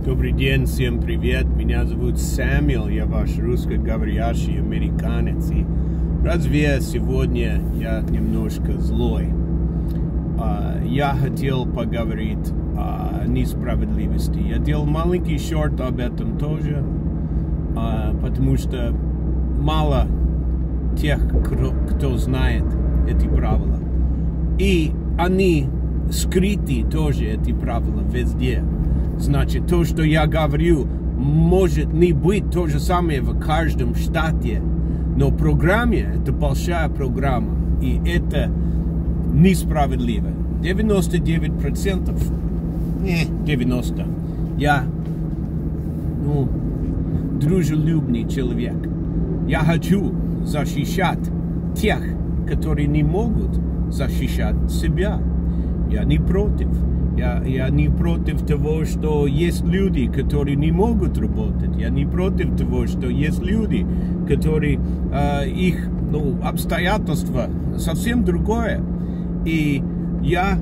Добрый день, всем привет. Меня зовут Сэмюэл, я ваш русскоговорящий американец. И разве сегодня я немножко злой? Я хотел поговорить о несправедливости. Я делал маленький шорт об этом тоже, потому что мало тех, кто знает эти правила. И они скрыты тоже, эти правила, везде. Значит, то, что я говорю, может не быть то же самое в каждом штате, но в программе, это большая программа, и это несправедливо. 99%, 90%, я, дружелюбный человек. Я хочу защищать тех, которые не могут защищать себя. Я не против. Я не против того, что есть люди, которые не могут работать. Я не против того, что есть люди, которые их обстоятельства совсем другое. И я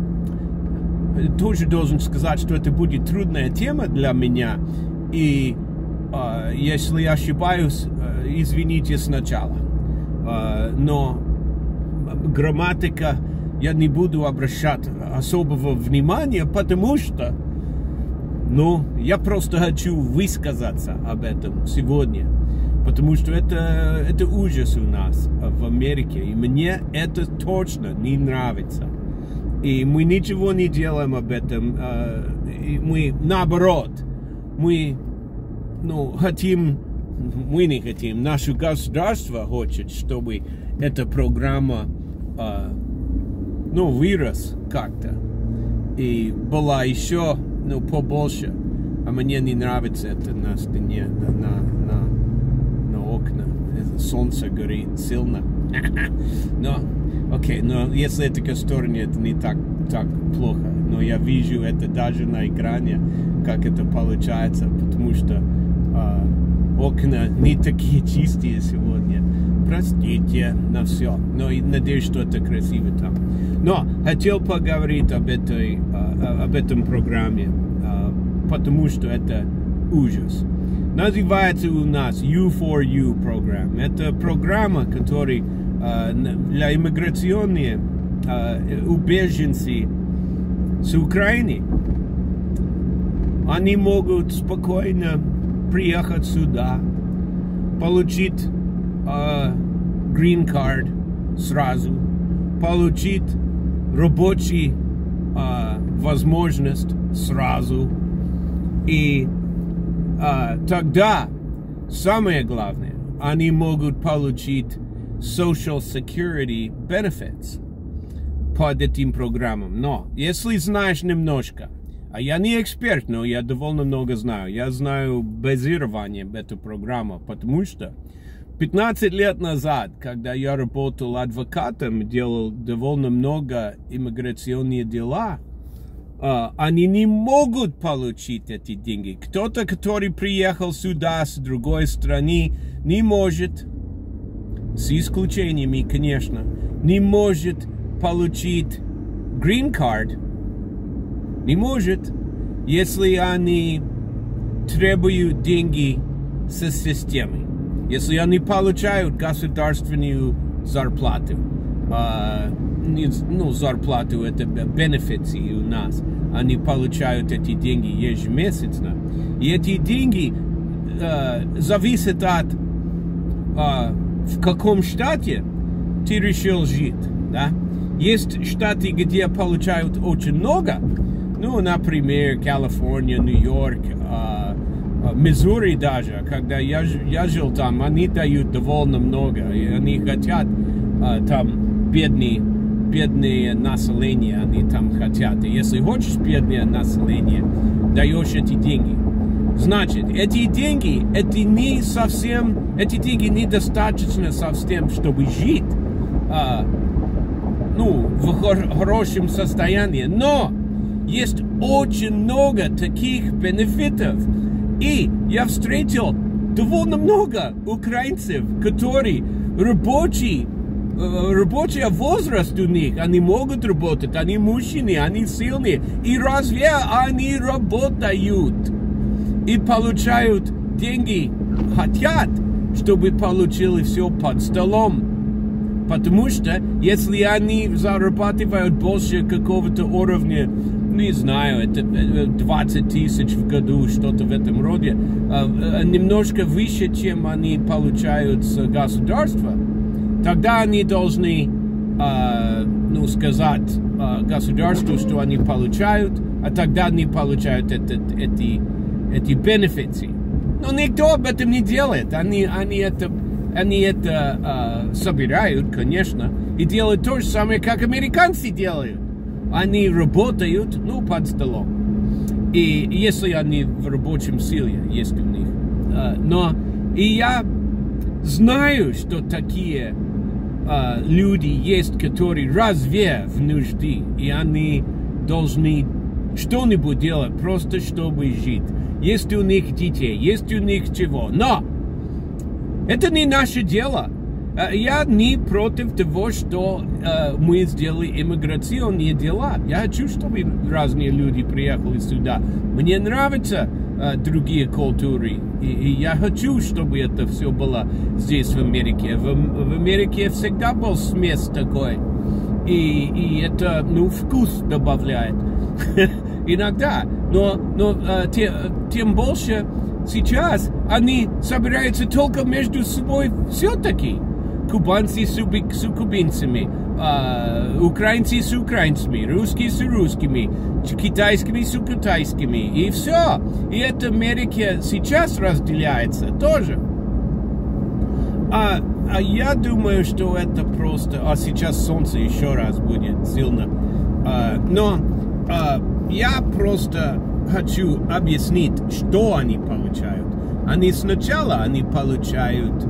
тоже должен сказать, что это будет трудная тема для меня. И если ошибаюсь, извините сначала. Но грамматика я не буду обращать особого внимания, потому что, я просто хочу высказаться об этом сегодня, потому что это ужас у нас в Америке, и мне это точно не нравится. И мы ничего не делаем об этом, и мы наоборот, мы не хотим, наше государство хочет, чтобы эта программа вырос как-то. И была еще, побольше. А мне не нравится это на стене, на окна. Солнце горит сильно. Но если это к стороне, это не так плохо. Но я вижу это даже на экране, как это получается, потому что окна не такие чистые сегодня. Простите на все, но надеюсь, что это красиво там. Но хотел поговорить об этом программе, потому что это ужас. Называется у нас U4U программа. Это программа, которая для иммиграционных убеженцев с Украины. Они могут спокойно приехать сюда, получить green card сразу, получить рабочую возможность сразу. И тогда самое главное, они могут получить Social Security Benefits под этим программам. Но если знаешь немножко, а я не эксперт, но я довольно много знаю. Я знаю базирование этой программы, потому что 15 лет назад, когда я работал адвокатом, делал довольно много иммиграционных дела, они не могут получить эти деньги. Кто-то, который приехал сюда с другой страны, не может, с исключениями, конечно, не может получить green card. Не может, если они требуют деньги со системой. Если они получают государственную зарплату, зарплату это бенефиты у нас, они получают эти деньги ежемесячно. И эти деньги зависят от в каком штате ты решил жить. Да? Есть штаты, где получают очень много, например, Калифорния, Нью-Йорк, Миссури даже, когда я жил там, они дают довольно много, и они хотят там бедное население, они там хотят. И если хочешь бедное население, даешь эти деньги. Значит, эти деньги, эти деньги недостаточно совсем, чтобы жить в хорошем состоянии. Но есть очень много таких бенефитов. И я встретил довольно много украинцев, которые рабочий возраст у них, они могут работать, они мужчины, они сильные. И разве они работают? и получают деньги, хотят, чтобы получили все под столом. Потому что, если они зарабатывают больше какого-то уровня, не знаю, это 20 тысяч в году, что-то в этом роде, немножко выше, чем они получают с государства, тогда они должны, сказать государству, что они получают, а тогда они получают эти бенефиты. Но никто об этом не делает. Они это собирают, конечно, и делают то же самое, как американцы делают. Они работают, под столом. И если они в рабочем силе, есть у них. И я знаю, что такие люди есть, которые разве в нужде, и они должны что-нибудь делать, просто чтобы жить. Есть у них детей, есть у них чего. Но это не наше дело. Я не против того, что мы сделали иммиграционные дела. Я хочу, чтобы разные люди приехали сюда. Мне нравятся другие культуры. И я хочу, чтобы это все было здесь, в Америке. В Америке всегда был смесь такой. И это, вкус добавляет. Иногда. Но тем больше сейчас они собираются только между собой все-таки. Кубанцы с кубинцами, украинцы с украинцами, русские с русскими, китайскими с китайскими. И все. И это Америка сейчас разделяется тоже. Я думаю, что это просто... сейчас солнце еще раз будет сильно. Но я просто хочу объяснить, что они получают. Сначала получают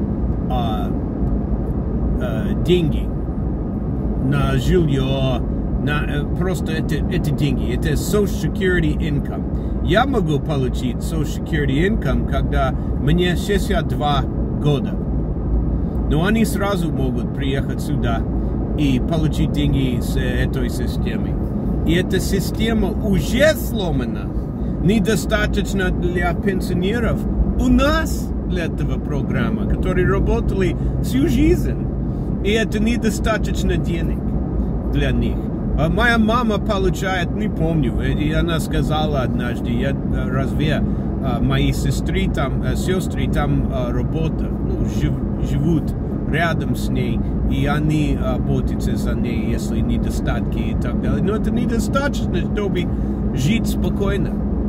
деньги на жилье, просто это деньги, это Social Security Income. Я могу получить Social Security Income, когда мне 62 года. Но они сразу могут приехать сюда и получить деньги с этой системой. И эта система уже сломана. Недостаточно для пенсионеров. У нас для этого программа, которые работали всю жизнь. И это недостаточно денег для них. Моя мама получает, не помню, и она сказала однажды, разве мои сестры там работают, живут рядом с ней, и они ботятся за ней, если недостатки и так далее. Но это недостаточно, чтобы жить спокойно.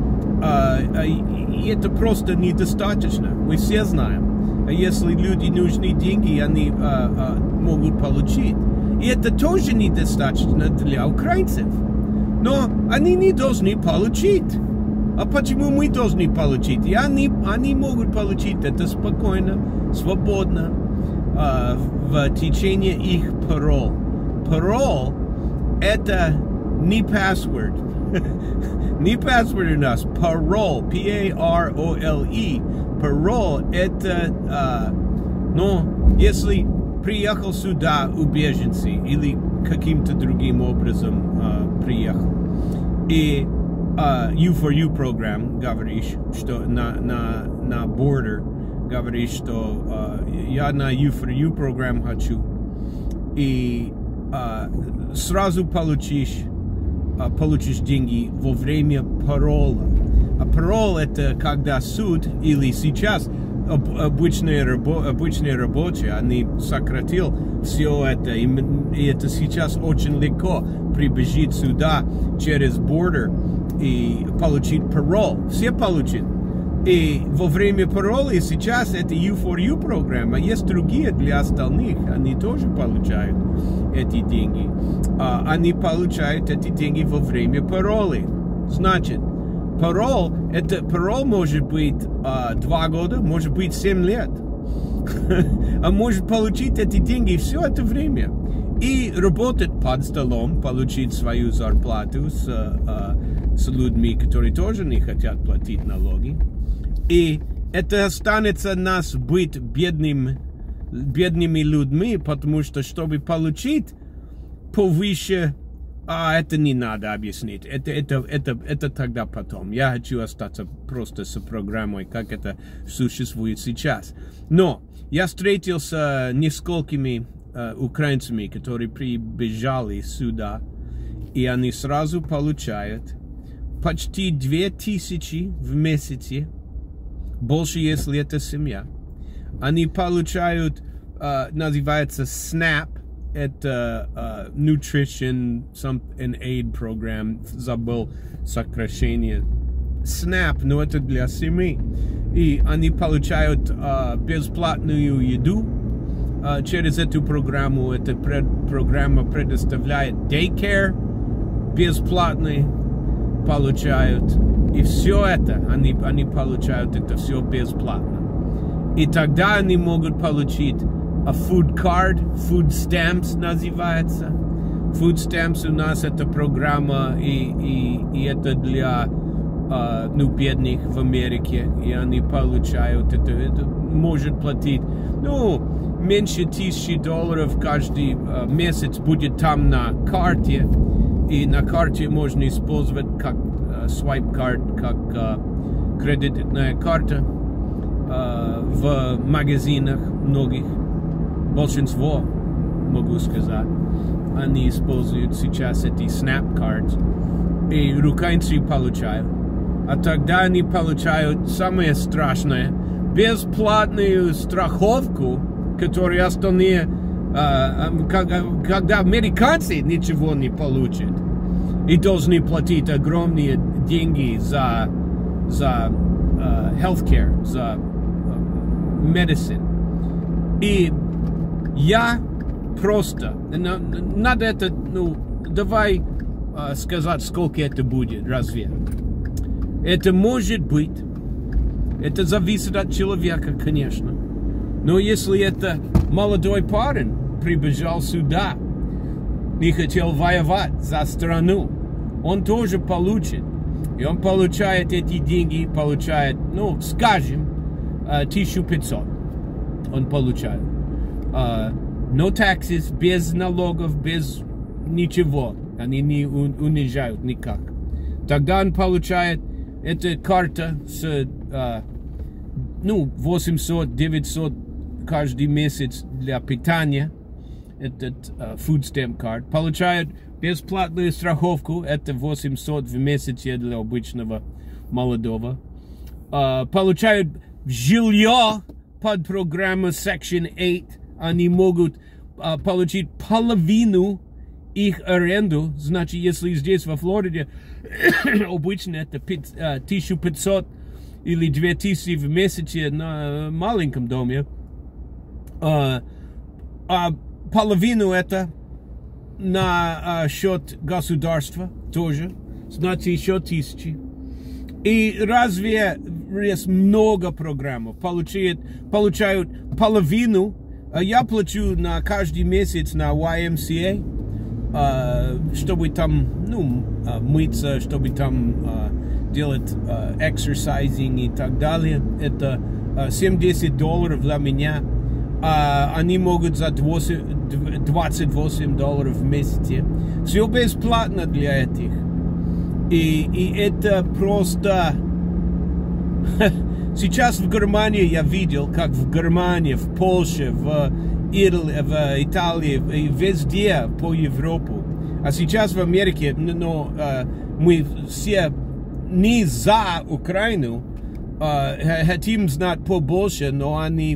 И это просто недостаточно. Мы все знаем. Если люди нужны деньги, они могут получить. И это тоже недостаточно для украинцев. Но они не должны получить. А почему мы должны получить? И они могут получить это спокойно, свободно, в течение их парол. Парол – это не password. Не password у нас. Парол. P-A-R-O-L-E. Парол – это, если приехал сюда убеженцы или каким-то другим образом приехал, и U4U программ говоришь, что на border говоришь, что я на U4U программ хочу, и сразу получишь деньги во время парола. А парол – это когда суд или сейчас обычные рабочие, они сократил все это, и это сейчас очень легко прибежать сюда через border и получить парол. Все получат. И во время парола и сейчас это U4U программа, есть другие для остальных, они тоже получают эти деньги. Они получают эти деньги во время парола. Значит, парол может быть 2 года, может быть 7 лет. А может получить эти деньги все это время. И работать под столом, получить свою зарплату с людьми, которые тоже не хотят платить налоги. И это останется нас быть бедными людьми, потому что, чтобы получить повыше Это не надо объяснить. Это тогда потом. Я хочу остаться просто с программой, как это существует сейчас. Но я встретился с несколькими украинцами, которые прибежали сюда, и они сразу получают почти 2000 в месяц, больше, если это семья. Они получают, называется SNAP, это Nutrition and Aid Program, забыл сокращение. SNAP, но это для семьи. И они получают бесплатную еду. Через эту программу, эта программа предоставляет daycare, бесплатный получают. И все это, они получают это все бесплатно. И тогда они могут получить food card, food stamps называется. Food stamps у нас это программа, и это для бедных в Америке. И они получают это может платить, меньше $1000 каждый месяц будет там на карте. И на карте можно использовать как swipe card, как кредитная карта в магазинах многих. Большинство, могу сказать, они используют сейчас эти SNAP cards. И украинцы получают. А тогда они получают самое страшное, бесплатную страховку, которую остальные, когда американцы ничего не получат и должны платить огромные деньги за healthcare, за medicine. И я просто, надо это, давай сказать, сколько это будет, разве? Это может быть, это зависит от человека, конечно. Но если это молодой парень прибежал сюда и хотел воевать за страну, он тоже получит. И он получает эти деньги, получает, скажем, 1500 он получает. No taxes, без налогов, без ничего. Они не унижают никак. Тогда он получает эта карта с 800-900 каждый месяц для питания. Этот food stamp card. Получает бесплатную страховку. Это 800 в месяц для обычного молодого. Получают жилье под программу Section 8. Они могут получить половину их аренду. Значит, если здесь во Флориде обычно это 1500 или 2000 в месяц на маленьком доме, а половину это на счет государства тоже, значит еще 1000. И разве есть много программ, получают половину. Я плачу на каждый месяц на YMCA, чтобы там, мыться, чтобы там делать exercising и так далее. Это $70 для меня. Они могут за $28 в месяц. Все бесплатно для этих. И это просто... Сейчас в Германии я видел, как в Германии, в Польше, в Италии, везде по Европе. А сейчас в Америке, мы все не за Украину, хотим знать побольше, но они,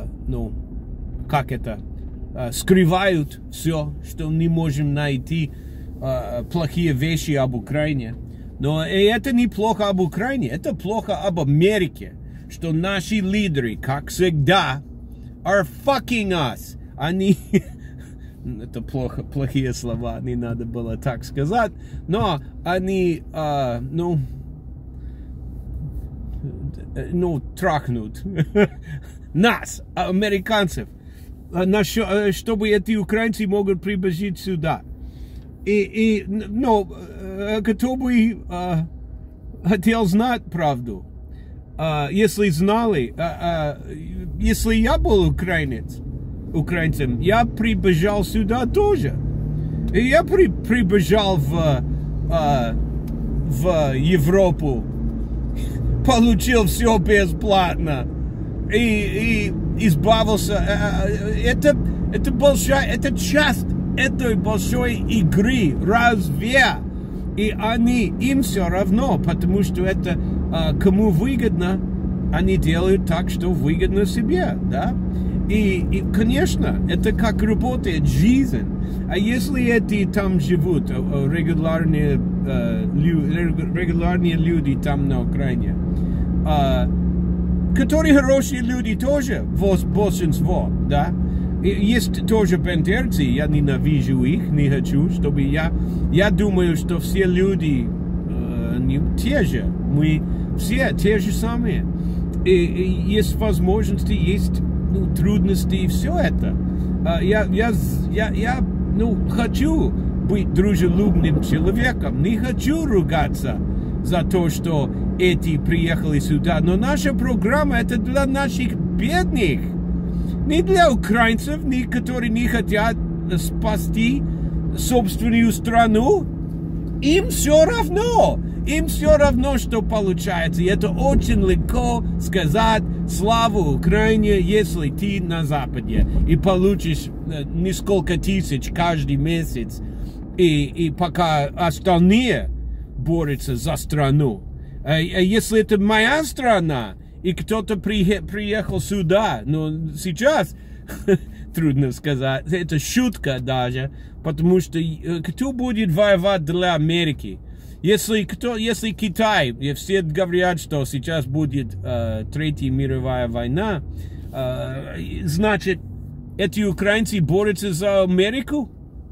скрывают все, что не можем найти плохие вещи об Украине. Но это не плохо об Украине, это плохо об Америке, что наши лидеры, как всегда, are fucking us. Они... Это плохие слова, не надо было так сказать, но они, трахнут нас, американцев, чтобы эти украинцы могут прибежать сюда. Кто бы хотел знать правду, если знали, если я был украинцем, я прибежал сюда тоже. И я прибежал в Европу, получил все бесплатно и избавился. Это часть этой большой игры. Разве? И им все равно, потому что это кому выгодно, они делают так, что выгодно себе, да? И конечно, это как работает жизнь. А если эти там живут, регулярные люди там на Украине, которые хорошие люди тоже, большинство, да? Есть тоже бендерцы, я ненавижу их, не хочу, чтобы я думаю, что все люди те же, мы все те же самые. И есть возможности, есть трудности и все это. Я хочу быть дружелюбным человеком, не хочу ругаться за то, что эти приехали сюда. Но наша программа это для наших бедных, не для украинцев, которые не хотят спасти собственную страну. Им все равно. Им все равно, что получается. И это очень легко сказать славу Украине, если ты на Западе и получишь несколько тысяч каждый месяц, и пока остальные борются за страну. А если это моя страна, и кто-то приехал сюда, но сейчас трудно сказать, это шутка даже, потому что кто будет воевать для Америки? Если Китай, и все говорят, что сейчас будет Третья мировая война, значит, эти украинцы борются за Америку?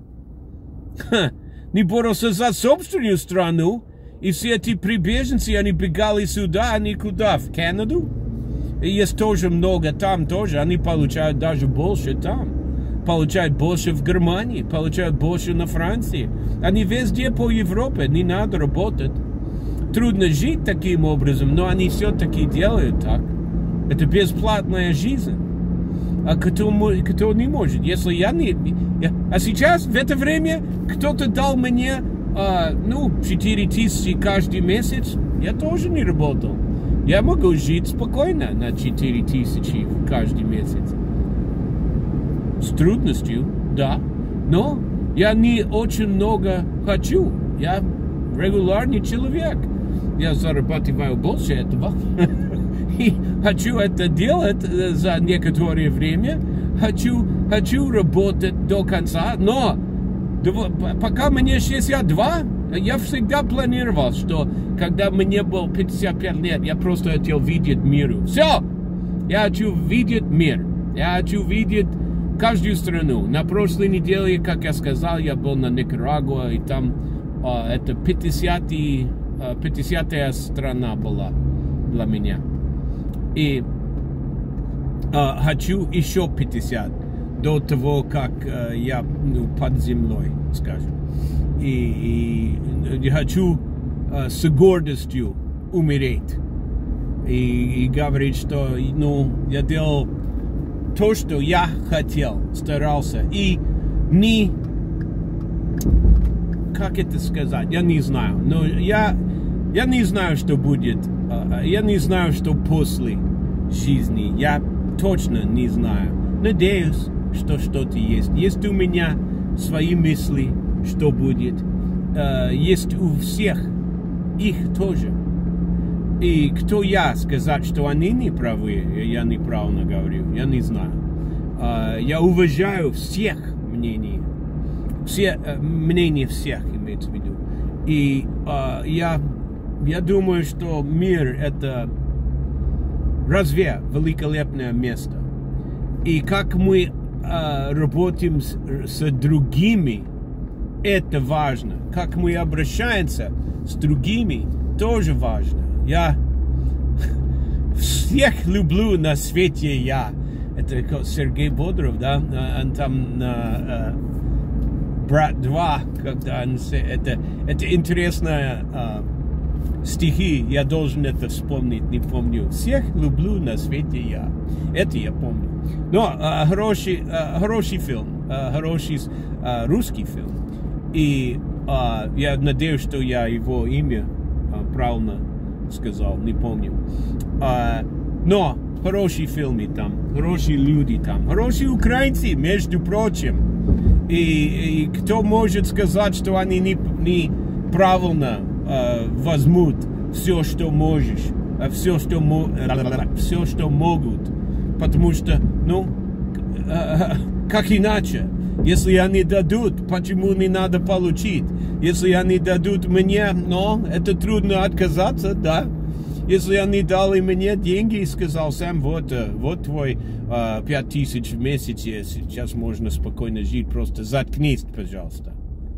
Не борются за собственную страну, и все эти прибеженцы, они бегали сюда, они куда? В Канаду? И есть тоже много там тоже, они получают даже больше там. Получают больше в Германии, получают больше на Франции. Они везде по Европе, не надо работать. Трудно жить таким образом, но они все-таки делают так. Это бесплатная жизнь. А кто не может? Если я не... А сейчас, в это время, кто-то дал мне 4000 каждый месяц, я тоже не работал. Я могу жить спокойно на 4000 каждый месяц. С трудностью, да, но я не очень много хочу. Я регулярный человек. Я зарабатываю больше этого. И хочу это делать за некоторое время. Хочу работать до конца. Но пока мне 62, я всегда планировал, что когда мне было 55 лет, я просто хотел видеть мир. Все! Я хочу видеть мир. Я хочу видеть каждую страну. На прошлой неделе, как я сказал, я был на Никарагуа, и там это 50-я страна была для меня. И хочу еще 50 до того, как я под землей, скажем. И хочу с гордостью умереть. И говорить, что я делал то, что я хотел, старался. И не... Как это сказать? Я не знаю. Но я не знаю, что будет. Я не знаю, что после жизни. Я точно не знаю. Надеюсь, что что-то есть. Есть у меня свои мысли, что будет. Есть у всех их тоже. И кто я сказать, что они не правы, я неправильно говорю, я не знаю. Я уважаю всех мнений, мнения всех имеется в виду. И я думаю, что мир это разве великолепное место. И как мы работаем с другими, это важно. Как мы обращаемся с другими, тоже важно. Я всех люблю на свете я. Это Сергей Бодров, да? Он там на «Брат 2», когда он... Это интересные стихи, я должен это вспомнить, не помню. Всех люблю на свете я. Это я помню. Но хороший фильм, хороший русский фильм. И я надеюсь, что я его имя правильно сказал, не помню. Но хорошие фильмы там, хорошие люди там, хорошие украинцы, между прочим. И кто может сказать, что они не правильно возьмут все, что можешь, все, что могут. Потому что, как иначе? Если они дадут, почему не надо получить? Если они дадут мне, это трудно отказаться, да? Если они дали мне деньги и сказал, Сэм, вот твой 5000 в месяц, сейчас можно спокойно жить, просто заткнись, пожалуйста.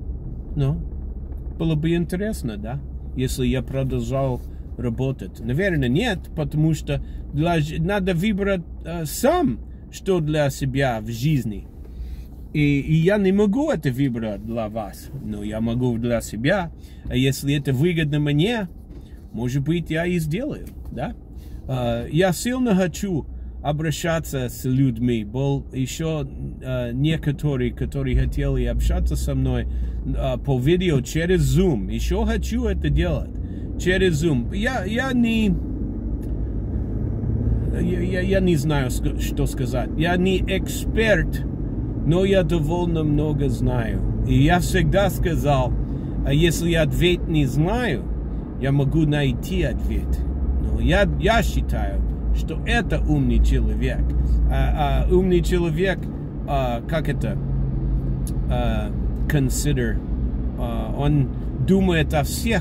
Было бы интересно, да? Если я продолжал работать. Наверное, нет, потому что надо выбрать сам, что для себя в жизни. И я не могу это выбрать для вас, но я могу для себя. А если это выгодно мне, может быть, я и сделаю, да? Я сильно хочу обращаться с людьми. Был еще некоторые, которые хотели общаться со мной по видео через Zoom. Еще хочу это делать через Zoom. Я не знаю, что сказать. Я не эксперт, но я довольно много знаю. И я всегда сказал, если я ответ не знаю, я могу найти ответ. Но я считаю, что это умный человек. Умный человек, как это? Consider. Он думает о всех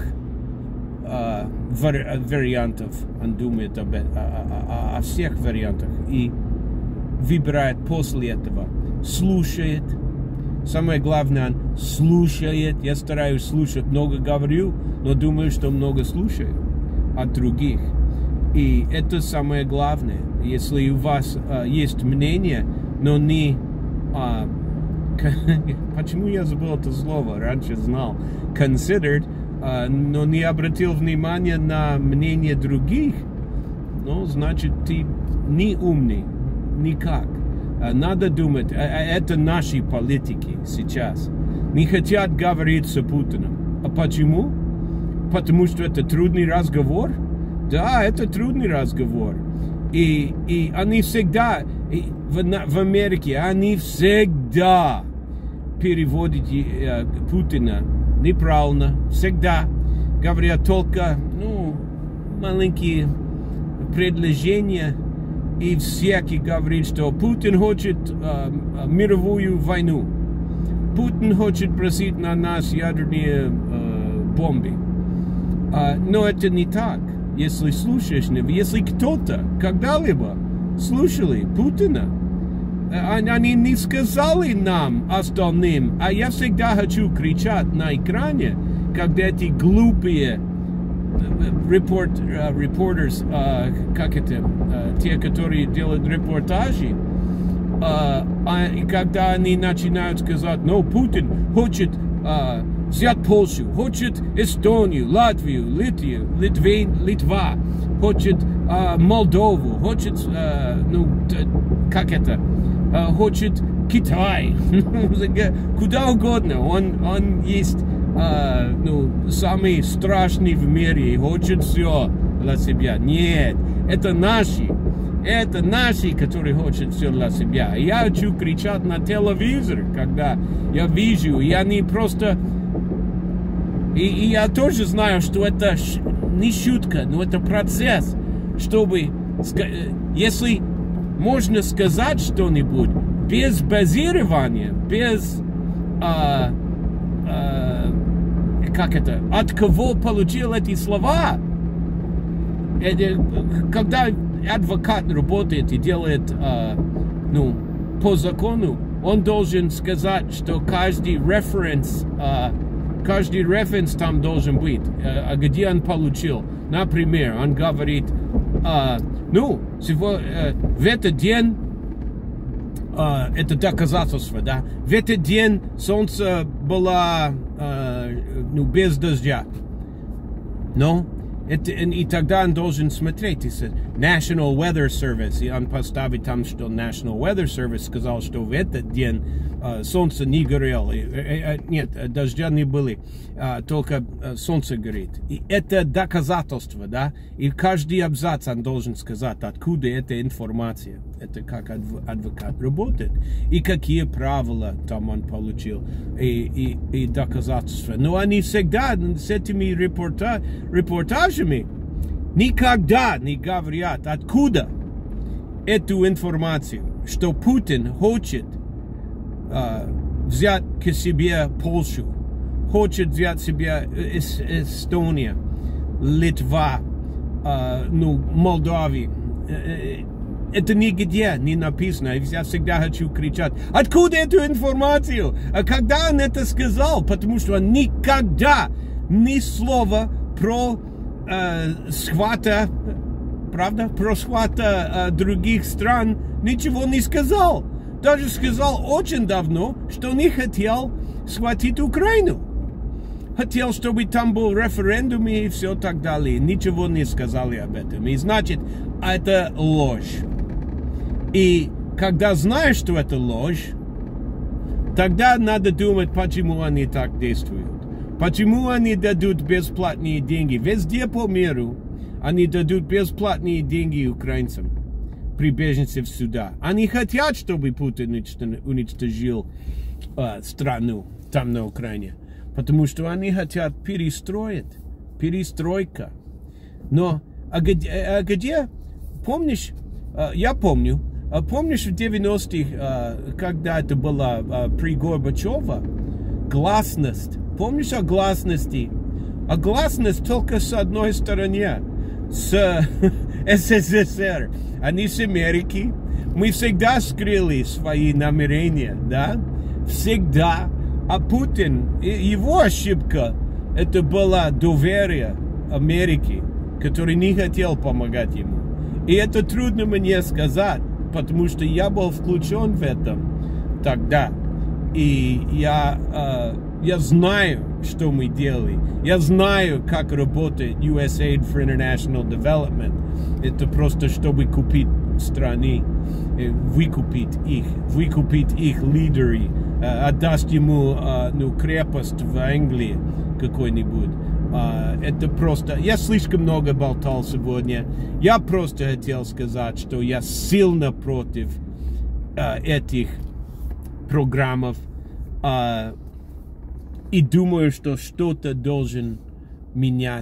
вариантах. Он думает о всех вариантах. И выбирает после этого. Слушает. Самое главное, он слушает. Я стараюсь слушать. Много говорю, но думаю, что много слушаю от других. И это самое главное. Если у вас есть мнение, но не... почему я забыл это слово? Раньше знал. Considered, но не обратил внимания на мнение других, значит, ты не умный. Никак. Надо думать. Это наши политики сейчас. Не хотят говорить с Путиным. А почему? Потому что это трудный разговор? Да, это трудный разговор. И они всегда, в Америке, они всегда переводят Путина неправильно. Всегда говорят только, маленькие предложения. И всякий говорит, что Путин хочет мировую войну. Путин хочет бросить на нас ядерные бомбы. Но это не так. Если слушаешь, если кто-то когда-либо слушали Путина, они не сказали нам остальным, а я всегда хочу кричать на экране, когда эти глупые reporters, те, которые делают репортажи, когда они начинают сказать, Путин хочет взять Польшу, хочет Эстонию, Латвию, Литва, хочет Молдову, хочет, хочет Китай, куда угодно. Он есть самый страшный в мире и хочет все для себя. Нет, это наши, которые хотят все для себя. Я хочу кричать на телевизор, когда я вижу, и они просто... И я тоже знаю, что это не шутка, но это процесс, чтобы, если можно сказать что-нибудь без базирования, без, от кого получил эти слова, когда адвокат работает и делает, по закону, он должен сказать, что каждый референс там должен быть, где он получил. Например, он говорит, в этот день, это доказательство, да, в этот день солнце было, без дождя. И тогда он должен смотреть и сказать, National Weather Service, и он поставит там, что National Weather Service сказал, что в этот день солнце не горело, нет, дождя не были, только солнце горит. И это доказательство, да, и каждый абзац он должен сказать, откуда эта информация, это как адвокат работает, и какие правила там он получил, и доказательства. Но они всегда с этими репортажами никогда не говорят, откуда эту информацию, что Путин хочет взять к себе Польшу, хочет взять себе Эстония, Литва, Молдавия. Это нигде не написано. Я всегда хочу кричать, откуда эту информацию? А когда он это сказал? Потому что он никогда ни слова про схвата, правда? Про схвата других стран ничего не сказал. Даже сказал очень давно, что не хотел схватить Украину. Хотел, чтобы там был референдум и все так далее. Ничего не сказали об этом. И значит, это ложь. И когда знаешь, что это ложь, тогда надо думать, почему они так действуют. Почему они дадут бесплатные деньги? Везде по миру они дадут бесплатные деньги украинцам при беженцев сюда. Они хотят, чтобы Путин уничтожил страну там на Украине. Потому что они хотят перестроить. Перестройка. Но, где? Помнишь? Я помню. Помнишь в 90-х, когда это было при Горбачеве? Гласность. Помнишь о гласности? А гласность только с одной стороны. С СССР. Они с Америки. Мы всегда скрыли свои намерения, да? Всегда. А Путин, его ошибка, это было доверие Америки, который не хотел помогать ему. И это трудно мне сказать, потому что я был включен в этом тогда. И я знаю, что мы делали. Я знаю, как работает USAID for International Development. Это просто, чтобы купить страны, выкупить их лидеры, отдаст ему крепость в Англии какой-нибудь. Это просто... Я слишком много болтал сегодня. Я просто хотел сказать, что я сильно против этих программ. И думаю, что что-то должен менять.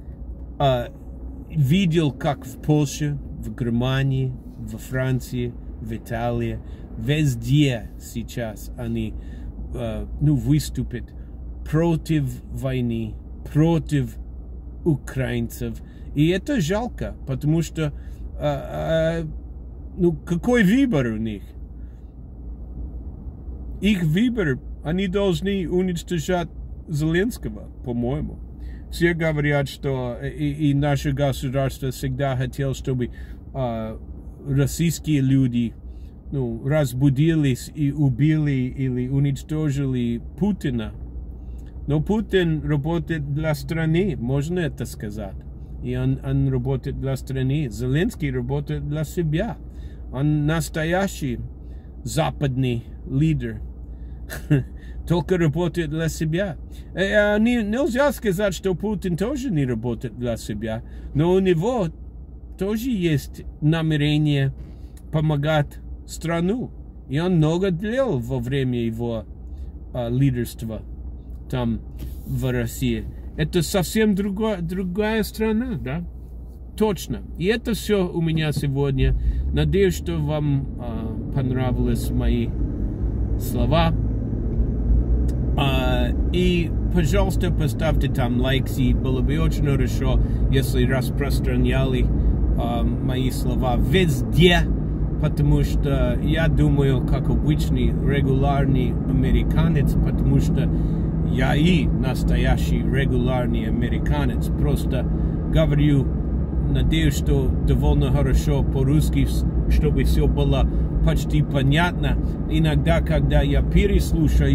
Видел, как в Польше, в Германии, во Франции, в Италии, везде сейчас они выступят против войны, против украинцев. И это жалко, потому что какой выбор у них? Их выбор, они должны уничтожать Зеленского, по-моему. Все говорят, что и наше государство всегда хотело, чтобы российские люди разбудились и убили или уничтожили Путина. Но Путин работает для страны, можно это сказать. И он работает для страны. Зеленский работает для себя. Он настоящий западный лидер. Только работает для себя. Нельзя сказать, что Путин тоже не работает для себя. Но у него тоже есть намерение помогать страну. И он много делал во время его лидерства там в России. Это совсем другая страна, да? Точно. И это все у меня сегодня. Надеюсь, что вам понравились мои слова. И, пожалуйста, поставьте там лайки. Было бы очень хорошо, если распространяли мои слова везде. Потому что я думаю, как обычный регулярный американец, потому что я и настоящий регулярный американец. Просто говорю, надеюсь, что довольно хорошо по-русски, чтобы все было почти понятно. Иногда, когда я переслушаю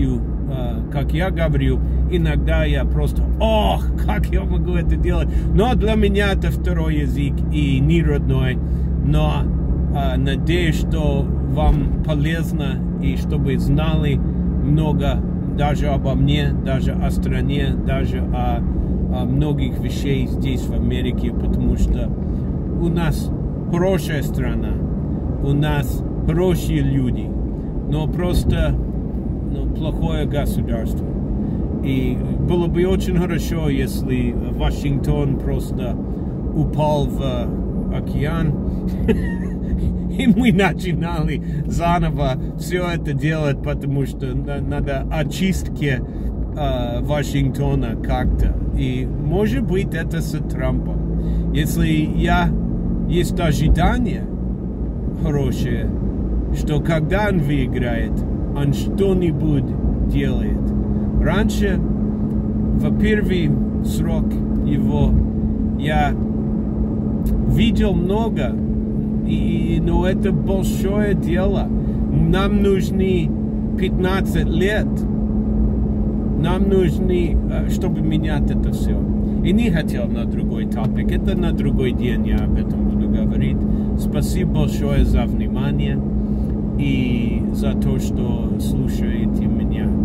как я говорю, иногда я просто, ох, как я могу это делать. Но для меня это второй язык и не родной. Но надеюсь, что вам полезно и чтобы знали много даже обо мне, даже о стране, даже о многих вещей здесь в Америке, потому что у нас хорошая страна, у нас хорошие люди, но просто плохое государство. И было бы очень хорошо, если Вашингтон просто упал в океан, и мы начинали заново все это делать, потому что надо очистки Вашингтона как-то. И может быть это с Трампом. Если есть ожидание хорошее, что когда он выиграет, он что-нибудь делает. Раньше, в первый срок его, я видел много, но это большое дело. Нам нужны 15 лет. Нам нужны, чтобы менять это все. И не хотел на другой топик. Это на другой день я об этом буду говорить. Спасибо большое за внимание и за то, что слушаете меня.